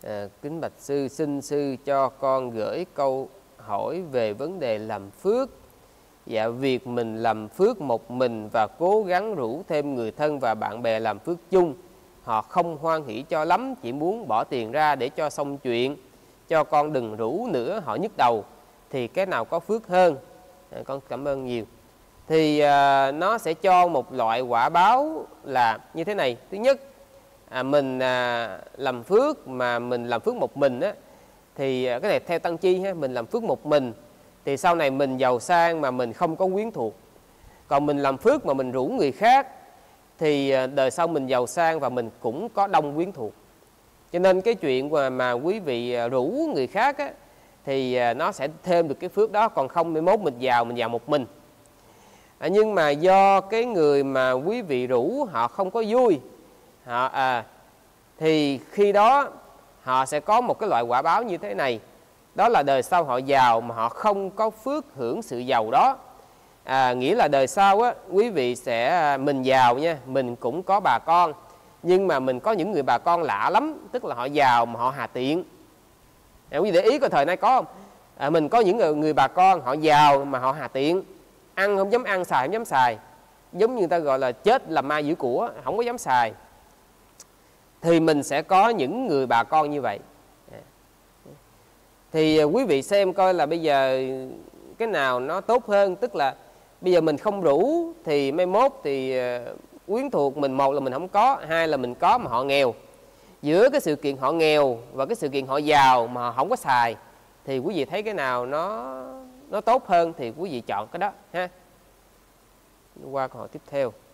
Kính bạch sư, xin sư cho con gửi câu hỏi về vấn đề làm phước. Dạ, việc mình làm phước một mình và cố gắng rủ thêm người thân và bạn bè làm phước chung, họ không hoan hỷ cho lắm, chỉ muốn bỏ tiền ra để cho xong chuyện, cho con đừng rủ nữa, họ nhức đầu, thì cái nào có phước hơn? Con cảm ơn nhiều. Thì nó sẽ cho một loại quả báo là như thế này. Thứ nhất, mình làm phước mà mình làm phước một mình á, thì cái này theo Tăng Chi ha, mình làm phước một mình thì sau này mình giàu sang mà mình không có quyến thuộc. Còn mình làm phước mà mình rủ người khác thì đời sau mình giàu sang và mình cũng có đông quyến thuộc. Cho nên cái chuyện mà quý vị rủ người khác á, thì nó sẽ thêm được cái phước đó. Còn không mai mốt mình giàu một mình. Nhưng mà do cái người mà quý vị rủ họ không có vui, thì khi đó họ sẽ có một cái loại quả báo như thế này. Đó là đời sau họ giàu mà họ không có phước hưởng sự giàu đó. Nghĩa là đời sau á, quý vị sẽ, mình giàu nha, mình cũng có bà con, nhưng mà mình có những người bà con lạ lắm, tức là họ giàu mà họ hà tiện. Quý vị để ý coi thời nay có không? Mình có những người bà con họ giàu mà họ hà tiện, ăn không dám ăn, xài không dám xài, giống như người ta gọi là chết làm ma giữ của, không có dám xài. Thì mình sẽ có những người bà con như vậy. Thì quý vị xem coi là bây giờ cái nào nó tốt hơn. Tức là bây giờ mình không rủ thì mai mốt thì quyến thuộc mình, một là mình không có, hai là mình có mà họ nghèo. Giữa cái sự kiện họ nghèo và cái sự kiện họ giàu mà họ không có xài, thì quý vị thấy cái nào nó tốt hơn thì quý vị chọn cái đó ha. Qua câu hỏi tiếp theo.